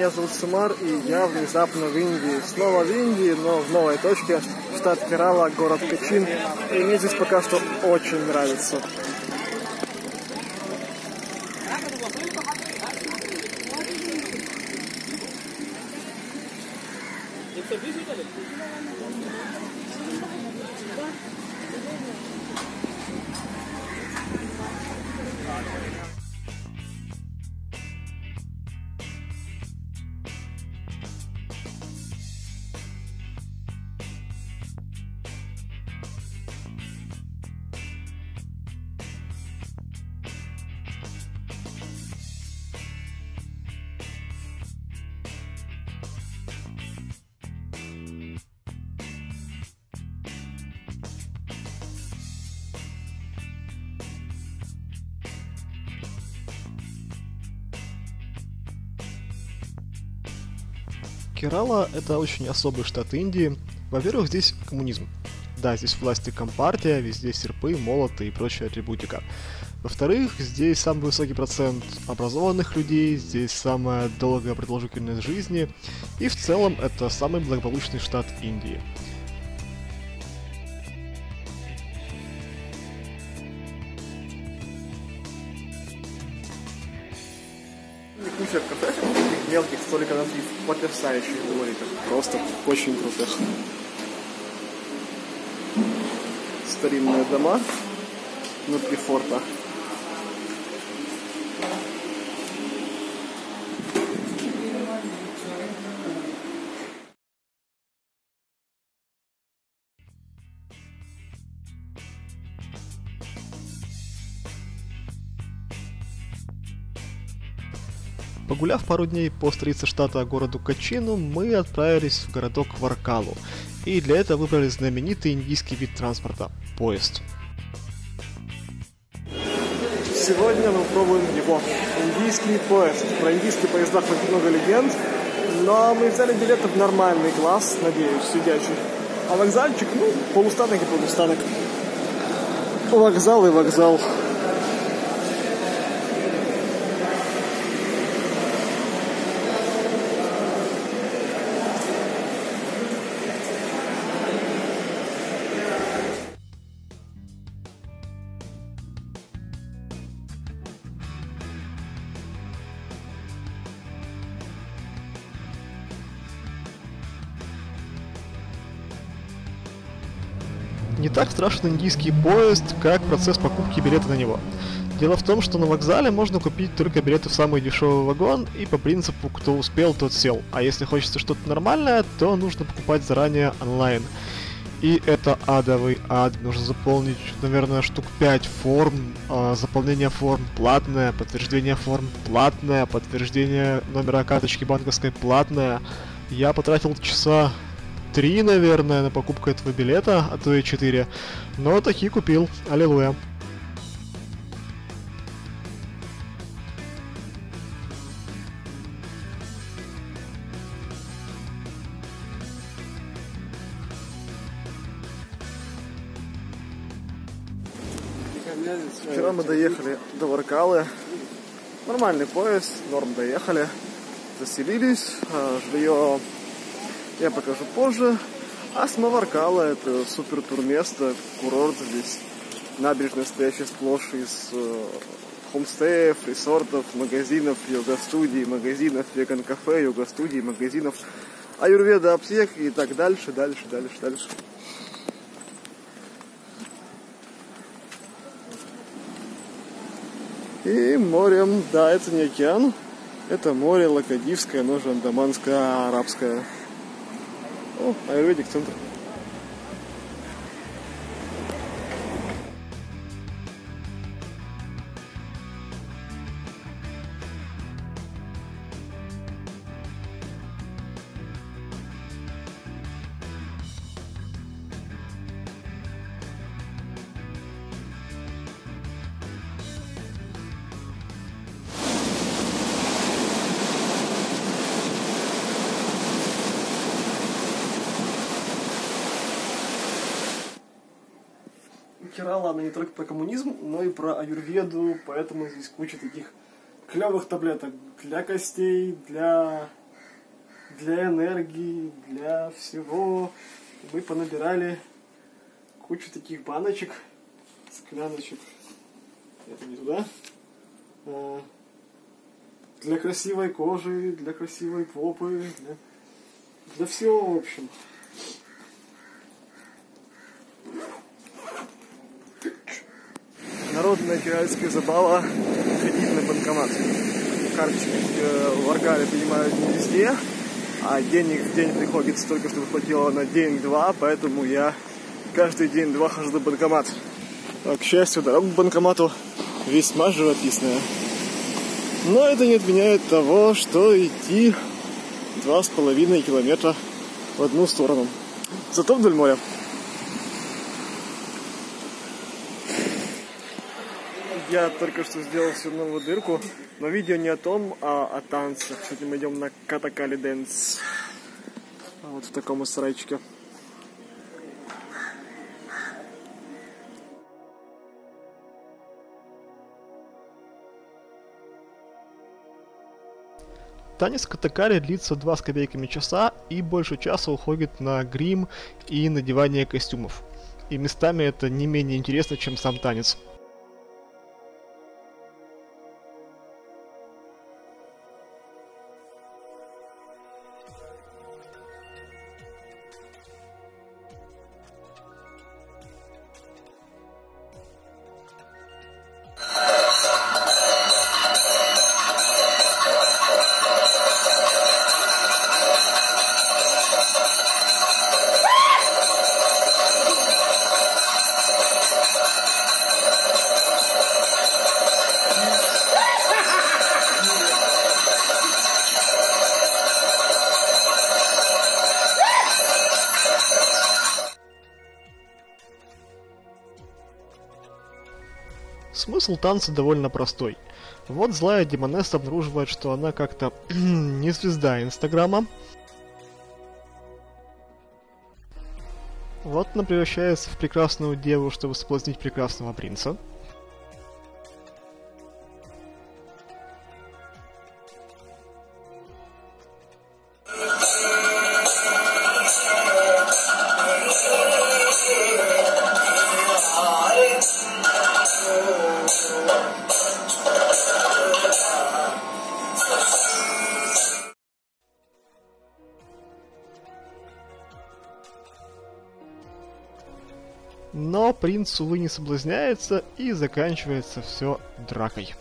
Меня зовут Сумар, и я внезапно в Индии. Снова в Индии, но в новой точке, штат Керала, город Кочин. И мне здесь пока что очень нравится. Керала — это очень особый штат Индии. Во-первых, здесь коммунизм. Да, здесь власти компартия, везде серпы, молоты и прочая атрибутика. Во-вторых, здесь самый высокий процент образованных людей, здесь самая долгая продолжительность жизни, и в целом это самый благополучный штат Индии. Куча кафешек, таких мелких, столиков на три, потрясающих двориков. Просто очень круто. Старинные дома внутри форта. Погуляв пару дней по столице штата городу Кочину, мы отправились в городок Варкалу, и для этого выбрали знаменитый индийский вид транспорта – поезд. Сегодня мы пробуем его. Индийский поезд. Про индийские поезда хоть много легенд, но мы взяли билеты в нормальный класс, надеюсь, сидячий. А вокзальчик, полустанок и полустанок. Вокзал и вокзал. Не так страшен индийский поезд, как процесс покупки билета на него. Дело в том, что на вокзале можно купить только билеты в самый дешевый вагон, и по принципу «кто успел, тот сел». А если хочется что-то нормальное, то нужно покупать заранее онлайн. И это адовый ад. Нужно заполнить, наверное, штук 5 форм. Заполнение форм платное, подтверждение форм платное, подтверждение номера карточки банковской платное. Я потратил часа 3, наверное, на покупку этого билета, а то и 4. Но таки купил. Аллилуйя. Вчера мы доехали до Варкалы. Нормальный поезд, норм доехали. Заселились, жилье я покажу позже. А сама Варкала — это супер турместо, курорт здесь. Набережная, стоящая сплошь из хомстеев, ресортов, магазинов, йога-студий, магазинов, веган-кафе, йога-студий, магазинов аюрведа, аптек и так дальше. И морем, да, это не океан, это море Лакадивское, оно же андаманское, арабское. О, аюрведик центр. Керала, она не только про коммунизм, но и про аюрведу, поэтому здесь куча таких клевых таблеток для костей, для для энергии, для всего. Мы понабирали кучу таких баночек, скляночек. Это не туда. Для красивой кожи, для красивой попы, для всего, в общем. Народная китайская забава ходить на банкомат. Карточки в Аркале принимают не везде, а денег в день приходится только, чтобы хватило на день-два, поэтому я каждый день-два хожу на банкомат. А, к счастью, дорога к банкомату весьма живописная. Но это не отменяет того, что идти 2,5 километра в одну сторону. Зато вдоль моря. Я только что сделал всю новую дырку, но видео не о том, а о танцах. Сегодня мы идем на Катакали Дэнс. Вот в таком сарайчике. Танец катакали длится 2 с копейками часа и больше часа уходит на грим и надевание костюмов. И местами это не менее интересно, чем сам танец. Смысл танца довольно простой. Вот злая демонесса обнаруживает, что она как-то не звезда Инстаграма. Вот она превращается в прекрасную деву, чтобы соблазнить прекрасного принца. Но принц, увы, не соблазняется, и заканчивается все дракой.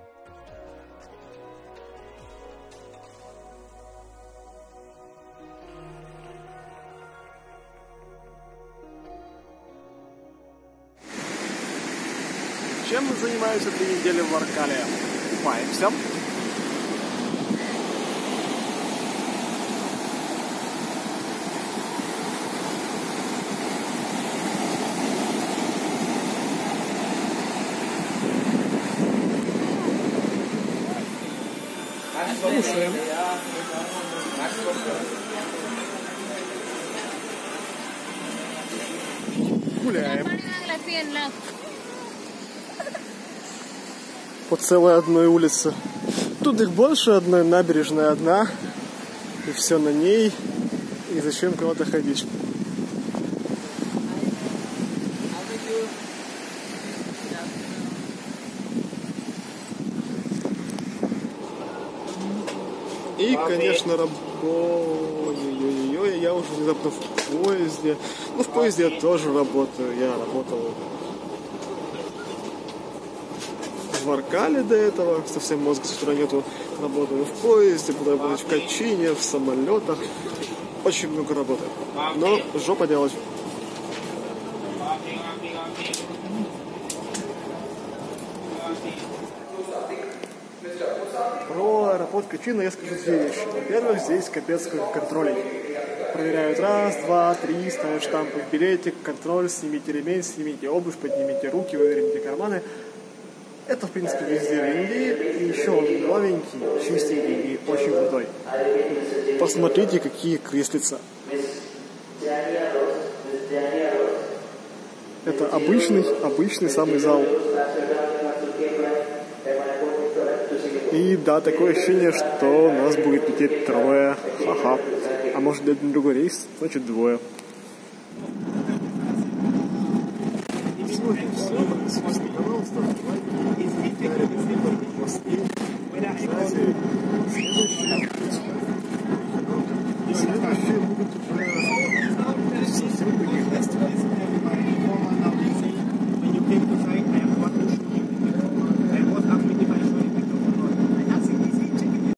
Чем мы занимаемся 3 недели в Аркале? Купаемся. Кушаем. Гуляем. По целой одной улице. Тут их больше одной, набережная одна. И все на ней. И зачем куда-то ходить? И, конечно, я уже внезапно в поезде. Ну, в поезде я тоже работаю. Я работал в Аркале до этого. Совсем мозга с утра нету. Работаю в поезде, буду работать в качине, в самолетах. Очень много работы. Но жопа делать. Про аэропорт Качина я скажу 2 вещи. Во-первых, здесь капец сколько контролей. Проверяют 1, 2, 3, ставят штампы в билетик, контроль, снимите ремень, снимите обувь, поднимите руки, выверните карманы. Это, в принципе, везде в Индии. И еще он новенький, чистенький и очень крутой. Посмотрите, какие креслица. Это обычный самый зал. И И да, такое ощущение, что нас будет лететь трое. Ха-ха. А может лететь на другой рейс, значит двое. Пожалуйста,